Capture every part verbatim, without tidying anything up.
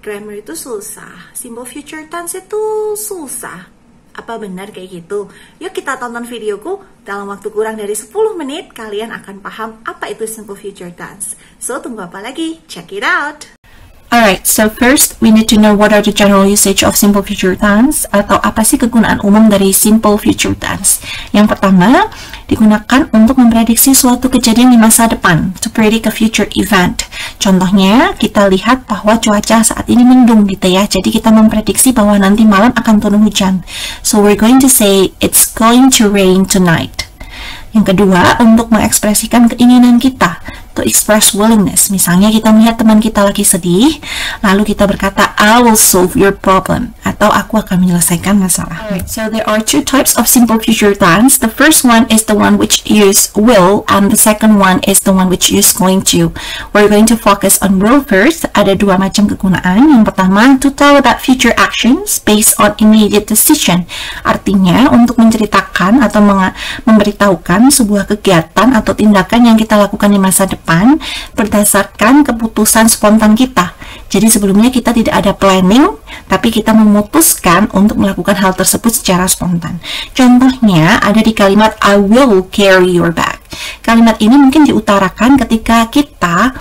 grammar itu susah, simple future tense itu susah. Apa benar kayak gitu? Yuk kita tonton videoku, dalam waktu kurang dari sepuluh menit kalian akan paham apa itu simple future tense. So tunggu apa lagi? Check it out! Alright, so first we need to know what are the general usage of simple future tense, atau apa sih kegunaan umum dari simple future tense. Yang pertama, digunakan untuk memprediksi suatu kejadian di masa depan, to predict a future event. Contohnya, kita lihat bahwa cuaca saat ini mendung gitu ya, jadi kita memprediksi bahwa nanti malam akan turun hujan. So we're going to say, it's going to rain tonight. Yang kedua, untuk mengekspresikan keinginan kita, to express willingness. Misalnya kita melihat teman kita lagi sedih, lalu kita berkata, I will solve your problem, atau aku akan menyelesaikan masalah. Alright, so there are two types of simple future tense. The first one is the one which use will, and the second one is the one which use going to. We're going to focus on will first. Ada dua macam kegunaan. Yang pertama, to tell about future actions based on immediate decision. Artinya, untuk menceritakan atau memberitahukan sebuah kegiatan atau tindakan yang kita lakukan di masa depan berdasarkan keputusan spontan kita. Jadi sebelumnya kita tidak ada planning, tapi kita memutuskan untuk melakukan hal tersebut secara spontan. Contohnya ada di kalimat I will carry your bag. Kalimat ini mungkin diutarakan ketika kita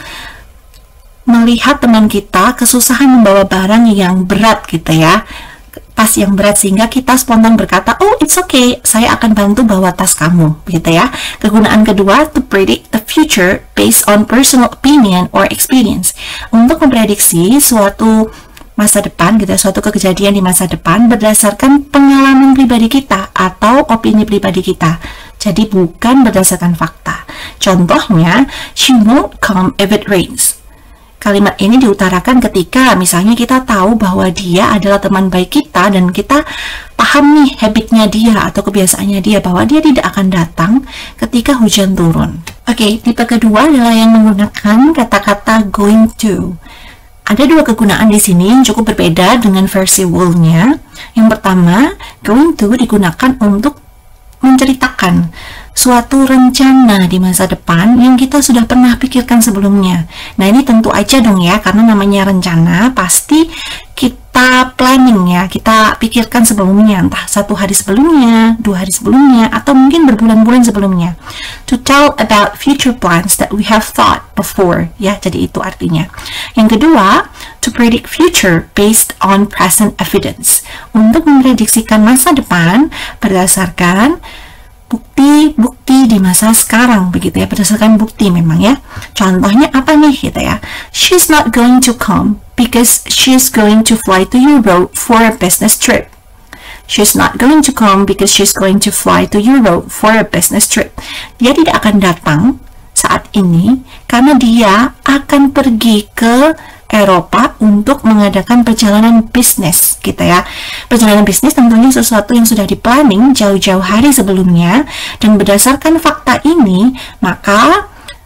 melihat teman kita kesusahan membawa barang yang berat gitu ya, tas yang berat, sehingga kita spontan berkata, oh it's okay, saya akan bantu bawa tas kamu, gitu ya. Kegunaan kedua, to predict the future based on personal opinion or experience. Untuk memprediksi suatu masa depan, gitu ya, suatu kejadian di masa depan berdasarkan pengalaman pribadi kita atau opini pribadi kita. Jadi bukan berdasarkan fakta. Contohnya, she won't come if it rains. Kalimat ini diutarakan ketika misalnya kita tahu bahwa dia adalah teman baik kita dan kita paham nih habitnya dia atau kebiasaannya dia bahwa dia tidak akan datang ketika hujan turun. Oke, okay, tipe kedua adalah yang menggunakan kata-kata going to. Ada dua kegunaan di sini yang cukup berbeda dengan versi will-nya. Yang pertama, going to digunakan untuk menceritakan suatu rencana di masa depan yang kita sudah pernah pikirkan sebelumnya. Nah ini tentu aja dong ya, karena namanya rencana pasti kita planning ya, kita pikirkan sebelumnya, entah satu hari sebelumnya, dua hari sebelumnya, atau mungkin berbulan-bulan sebelumnya. To tell about future plans that we have thought before, ya, jadi itu artinya. Yang kedua, to predict future based on present evidence. Untuk memprediksikan masa depan berdasarkan bukti-bukti di masa sekarang, begitu ya, berdasarkan bukti memang ya. Contohnya apa nih gitu ya, she's not going to come because she's going to fly to Europe for a business trip. She's not going to come because she's going to fly to Europe for a business trip. Dia tidak akan datang saat ini karena dia akan pergi ke Eropa untuk mengadakan perjalanan bisnis gitu ya. Perjalanan bisnis tentunya sesuatu yang sudah diplanning jauh-jauh hari sebelumnya, dan berdasarkan fakta ini maka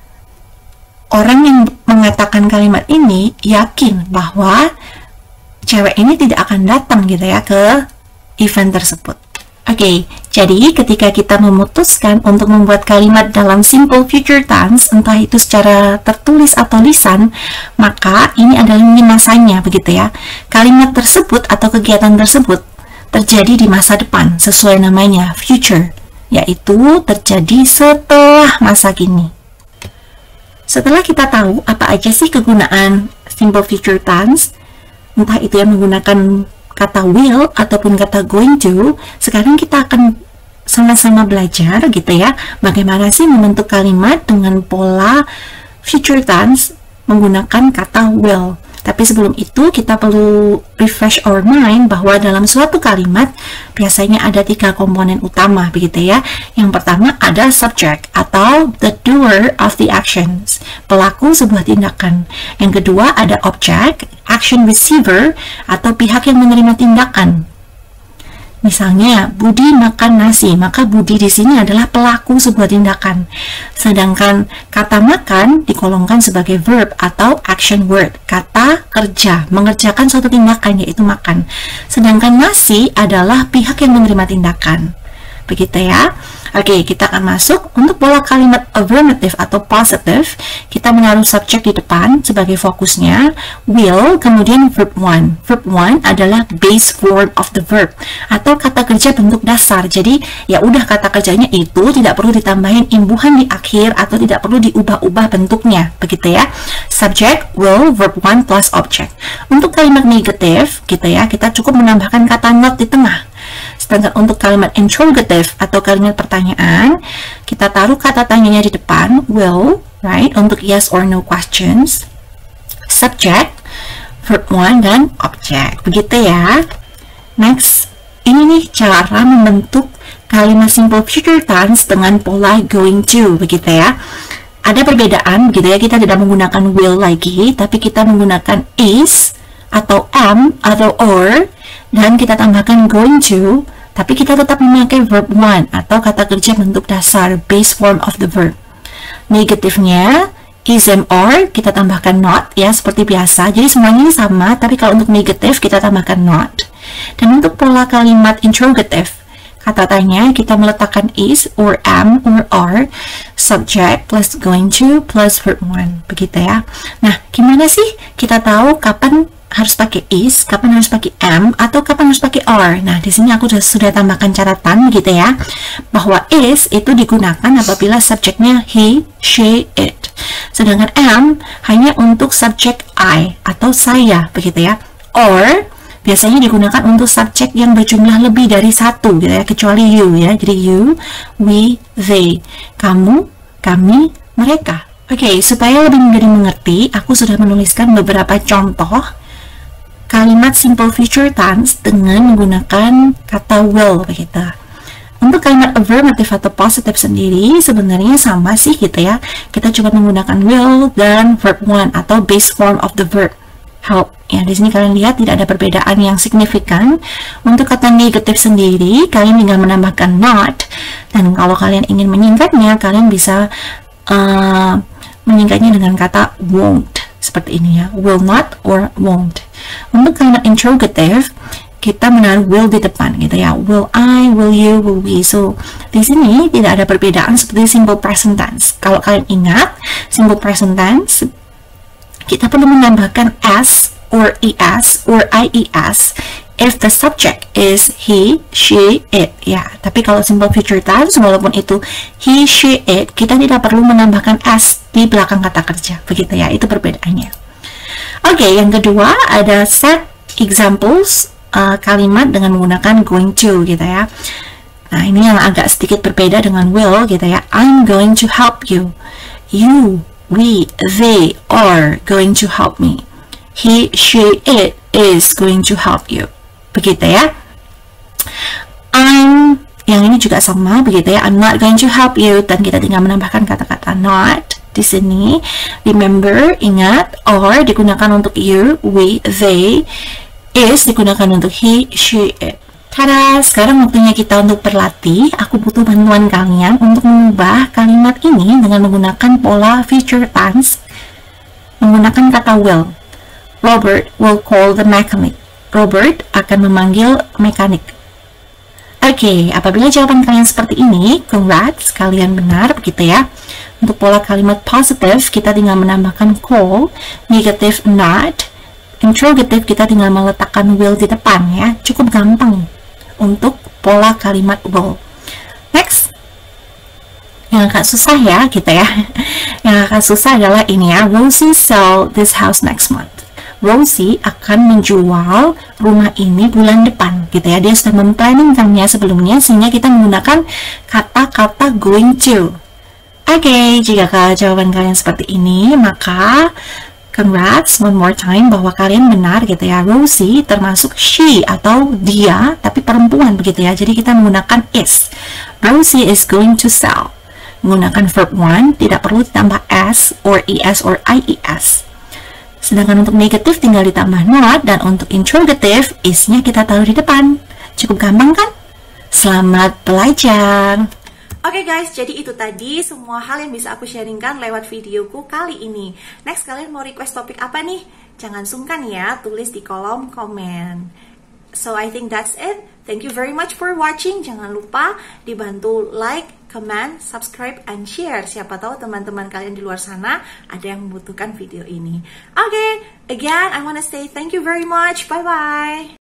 orang yang mengatakan kalimat ini yakin bahwa cewek ini tidak akan datang gitu ya ke event tersebut. Oke, okay, jadi ketika kita memutuskan untuk membuat kalimat dalam simple future tense, entah itu secara tertulis atau lisan, maka ini adalah ini masanya, begitu ya. Kalimat tersebut atau kegiatan tersebut terjadi di masa depan, sesuai namanya, future, yaitu terjadi setelah masa kini. Setelah kita tahu apa aja sih kegunaan simple future tense, entah itu yang menggunakan kata will ataupun kata going to, sekarang kita akan sama-sama belajar gitu ya, bagaimana sih membentuk kalimat dengan pola future tense menggunakan kata will. Tapi sebelum itu kita perlu refresh our mind bahwa dalam suatu kalimat biasanya ada tiga komponen utama, begitu ya. Yang pertama ada subject atau the doer of the actions, pelaku sebuah tindakan. Yang kedua ada object, action receiver atau pihak yang menerima tindakan. Misalnya, Budi makan nasi, maka Budi di sini adalah pelaku sebuah tindakan. Sedangkan kata makan digolongkan sebagai verb atau action word, kata kerja, mengerjakan suatu tindakan yaitu makan. Sedangkan nasi adalah pihak yang menerima tindakan. Begitu ya. Oke, kita akan masuk untuk pola kalimat affirmative atau positive. Kita menaruh subjek di depan sebagai fokusnya, will, kemudian verb one. Verb one adalah base form of the verb atau kata kerja bentuk dasar. Jadi ya udah, kata kerjanya itu tidak perlu ditambahin imbuhan di akhir atau tidak perlu diubah-ubah bentuknya, begitu ya. Subject, will, verb one plus object. Untuk kalimat negatif, kita ya, kita cukup menambahkan kata not di tengah. Sedangkan untuk kalimat interrogative atau kalimat pertanyaan, kita taruh kata tanyanya di depan, will, right, untuk yes or no questions, subject, verb one, dan object. Begitu ya. Next, ini nih cara membentuk kalimat simple future tense dengan pola going to, begitu ya. Ada perbedaan, begitu ya, kita tidak menggunakan will lagi, tapi kita menggunakan is, atau am, atau or, dan kita tambahkan going to, tapi kita tetap memakai verb one atau kata kerja bentuk dasar, base form of the verb. Negatifnya is, am, or, kita tambahkan not ya, seperti biasa. Jadi semuanya sama, tapi kalau untuk negatif kita tambahkan not. Dan untuk pola kalimat interrogative, kata tanya kita meletakkan is, or am, or are, subject plus going to plus verb one, begitu ya. Nah, gimana sih kita tahu kapan harus pakai is, kapan harus pakai am, atau kapan harus pakai are? Nah, di sini aku sudah, sudah tambahkan catatan gitu ya, bahwa is itu digunakan apabila subjeknya he, she, it. Sedangkan am hanya untuk subjek I atau saya, begitu ya. Or biasanya digunakan untuk subjek yang berjumlah lebih dari satu, gitu ya, kecuali you ya. Jadi you, we, they, kamu, kami, mereka. Oke, okay, supaya lebih mudah dimengerti, aku sudah menuliskan beberapa contoh kalimat simple future tense dengan menggunakan kata will, begitu. Untuk kalimat affirmative atau positive sendiri sebenarnya sama sih gitu ya. Kita cuma menggunakan will dan verb one atau base form of the verb help. Ya, di sini kalian lihat tidak ada perbedaan yang signifikan. Untuk kata negative sendiri, kalian tinggal menambahkan not. Dan kalau kalian ingin menyingkatnya, kalian bisa uh, menyingkatnya dengan kata won't. Seperti ini ya, will not or won't. Untuk kalimat interrogative, kita menaruh will di depan gitu ya. Will I, will you, will we. So, di sini tidak ada perbedaan seperti simple present tense. Kalau kalian ingat, simple present tense, kita perlu menambahkan s or es or ies if the subject is he, she, it ya. Tapi kalau simple future tense, walaupun itu he, she, it, kita tidak perlu menambahkan s di belakang kata kerja, begitu ya. Itu perbedaannya. Oke, okay, yang kedua ada set examples uh, kalimat dengan menggunakan going to gitu ya. Nah, ini yang agak sedikit berbeda dengan will gitu ya. I'm going to help you. You, we, they are going to help me. He, she, it is going to help you. Begitu ya. I'm, yang ini juga sama begitu ya. I'm not going to help you, dan kita tinggal menambahkan kata-kata not di sini. Remember, ingat, are digunakan untuk you, we, they, is digunakan untuk he, she, it. Tada, sekarang waktunya kita untuk berlatih. Aku butuh bantuan kalian untuk mengubah kalimat ini dengan menggunakan pola future tense menggunakan kata will. Robert will call the mechanic. Robert akan memanggil mekanik. Oke, okay, apabila jawaban kalian seperti ini, congrats, kalian benar, begitu ya. Untuk pola kalimat positive, kita tinggal menambahkan call, negative not, interrogative kita tinggal meletakkan will di depan ya. Cukup gampang untuk pola kalimat will. Next, yang agak susah ya, gitu ya. Yang agak susah adalah ini ya, Rosie sell this house next month. Rosie akan menjual rumah ini bulan depan, gitu ya. Dia sudah memplanningkannya sebelumnya, sehingga kita menggunakan kata-kata going to. Oke, okay, jika jawaban kalian seperti ini, maka congrats one more time bahwa kalian benar gitu ya. Rosie termasuk she atau dia, tapi perempuan begitu ya. Jadi kita menggunakan is. Rosie is going to sell. Menggunakan verb one, tidak perlu ditambah s or es or ies. Sedangkan untuk negatif tinggal ditambah not, dan untuk interrogative is-nya kita taruh di depan. Cukup gampang kan? Selamat belajar! Oke okay guys, jadi itu tadi semua hal yang bisa aku sharingkan lewat videoku kali ini. Next, kalian mau request topik apa nih? Jangan sungkan ya, tulis di kolom komen. So I think that's it. Thank you very much for watching. Jangan lupa dibantu like, comment, subscribe, and share. Siapa tahu teman-teman kalian di luar sana ada yang membutuhkan video ini. Oke, okay, again, I wanna say thank you very much. Bye-bye.